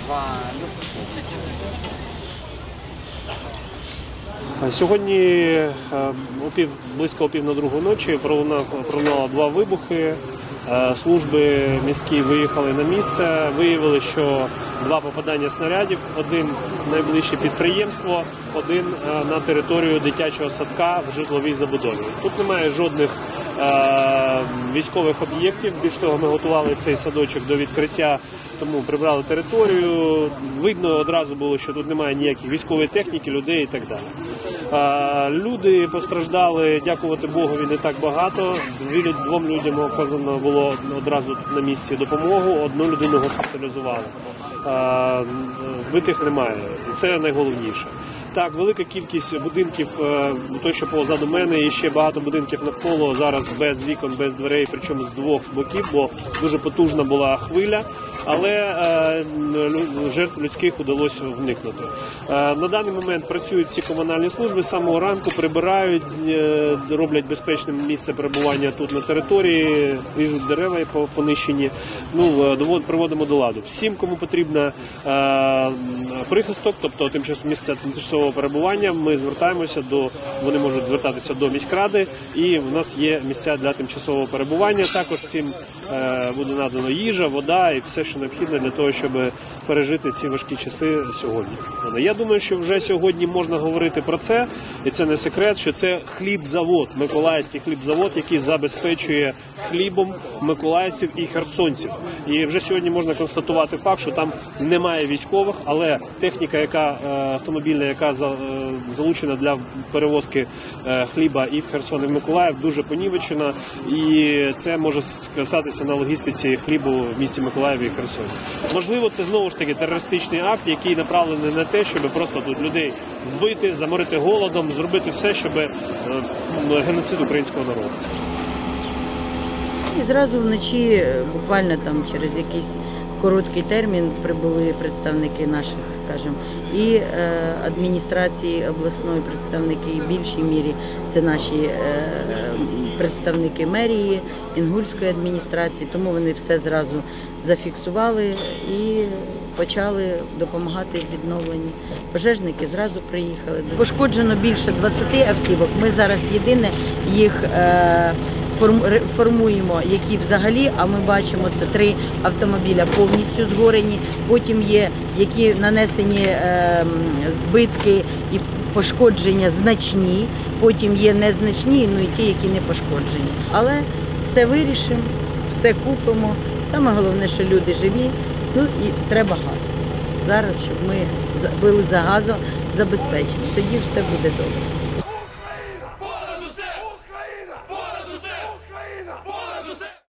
Сьогодні близько о 1:30 ночі пролунало 2 вибухи. Служби міські виїхали на місце, виявили, що 2 попадання снарядів, один в найближче підприємство, один на територію дитячого садка в житловій забудові. Тут немає жодних військових об'єктів, більш того, ми готували цей садочок до відкриття, тому прибрали територію. Видно одразу було, що тут немає ніяких військової техніки, людей і так далі. Люди постраждали, дякувати Богові, не так багато. 2 людям оказано було одразу на місці допомогу, 1 людину госпіталізували. Вбитих немає, і це найголовніше. Так, велика кількість будинків, той, що позаду мене, і ще багато будинків навколо, зараз без вікон, без дверей, причому з 2 боків, бо дуже потужна була хвиля, але жертв людських удалося вникнути. На даний момент працюють всі комунальні служби, з самого ранку прибирають, роблять безпечним місце перебування тут на території, ріжуть дерева понищені, приводимо до ладу. Всім, кому потрібна прихисток, тобто місце тимчасового перебування, ми звертаємося вони можуть звертатися до міськради, і в нас є місця для тимчасового перебування. Також всім буде надано їжа, вода і все, що необхідне для того, щоб пережити ці важкі часи сьогодні. Я думаю, що вже сьогодні можна говорити про це, і це не секрет, що це хлібзавод, Миколаївський хлібзавод, який забезпечує хлібом миколаївців і херсонців. І вже сьогодні можна констатувати факт, що там немає військових, але техніка, автомобільна, яка залучена для перевозки хліба і в Херсон, і в Миколаїв, дуже понівечена, і це може сказатися на логістиці хлібу в місті Миколаєві і Херсоні. Можливо, це знову ж таки терористичний акт, який направлений на те, щоб просто тут людей вбити, заморити голодом, зробити все, щоб геноцид українського народу. І зразу вночі, буквально там через якийсь короткий термін, прибули представники наших, скажімо, і адміністрації обласної представники, і в більшій мірі це наші представники мерії, Інгульської адміністрації, тому вони все зразу зафіксували і почали допомагати в відновленні. Пожежники зразу приїхали. Пошкоджено більше 20 автівок. Ми зараз єдине їх формуємо, які взагалі, а ми бачимо, це 3 автомобіля повністю згорені, потім є, які нанесені збитки і пошкодження значні, потім є незначні, і ті, які не пошкоджені. Але все вирішимо, все купимо. Саме головне, що люди живі, і треба газ. Зараз, щоб ми були за газом забезпечені, тоді все буде добре.